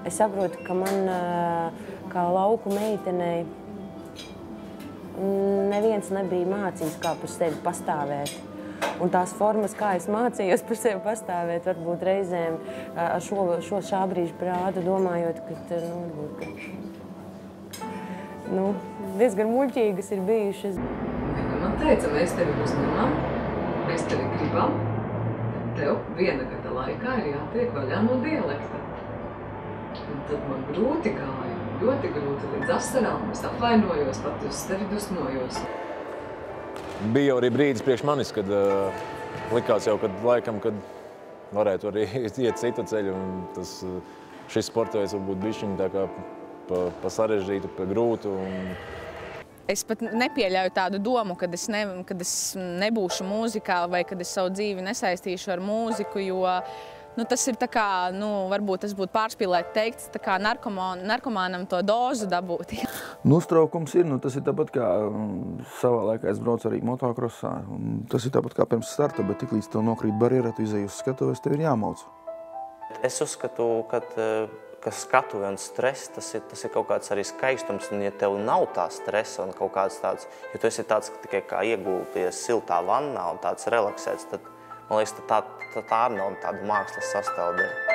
Es saprotu, ka man kā lauku meitenei neviens nebija mācījis, kā par sevi pastāvēt. Un tās formas, kā es mācījos par sevi pastāvēt, varbūt reizēm ar šā brīža prātu domājot, ka, diezgan muļķīgas ir bijušas. Man teica, mēs tevi uzņemam, mēs tevi gribam, tev viena gada laikā ir jātiek vaļā no dialekta. Un tad man grūti gāja, ļoti grūti līdz asarām. Es apvainojos, pat uz tevi dusmojos. Bija arī brīdis priekš manis, kad likās jau, kad varētu arī iet citu ceļu. Un šis sporta veids varbūt bišķiņ tā kā pa sarežģītu, pa grūtu. Es pat nepieļauju tādu domu, kad es nebūšu mūzikā vai kad es savu dzīvi nesaistīšu ar mūziku, jo tas ir tā kā, varbūt tas būtu pārspīlēt teikts, tā kā narkomānam to dozu dabūt. Uztraukums ir, tas ir tāpat kā savā laikā es braucu arī motokrosā. Tas ir tāpat kā pirms starta, bet tik līdz tev nokrīt barjera, tu izēji uz skatuves, tev ir jāmauc. Es uzskatu, ka skatuve un stress, tas ir kaut kāds arī skaistums, un ja tev nav tā stresa un kaut kāds tāds, jo tu esi tāds tikai kā iegulties siltā vannā un tāds relaksēts, tad, man liekas, tā nav tāda mākslas sastāvdaļa.